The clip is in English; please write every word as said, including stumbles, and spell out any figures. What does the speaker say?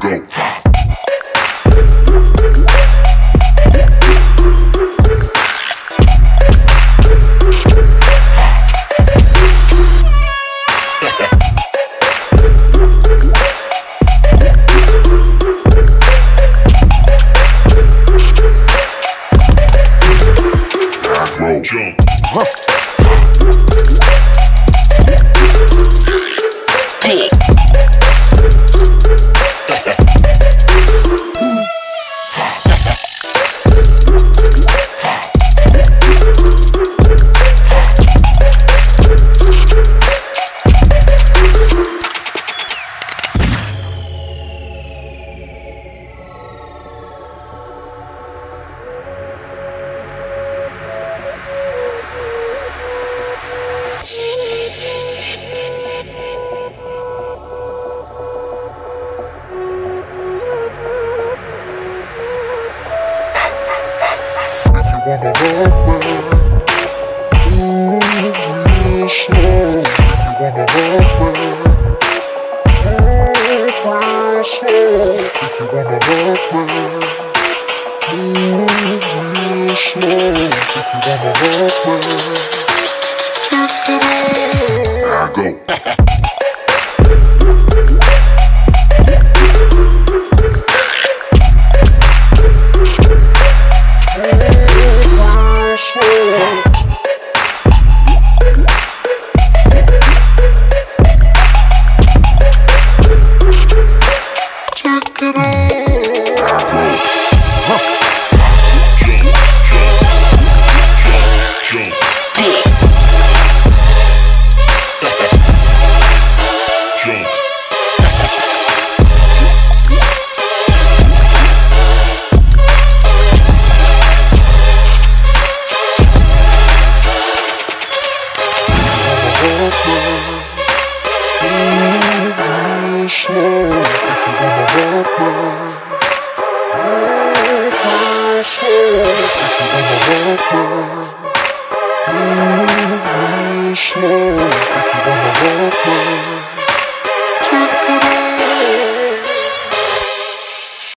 go. Jump. Huh. Cool. Wanna love me, ooh, real slow. If you wanna love me, ooh, real slow. If you wanna love me, ooh, real slow. If you wanna love me, take it all. I go. Slow, if you wanna walk me.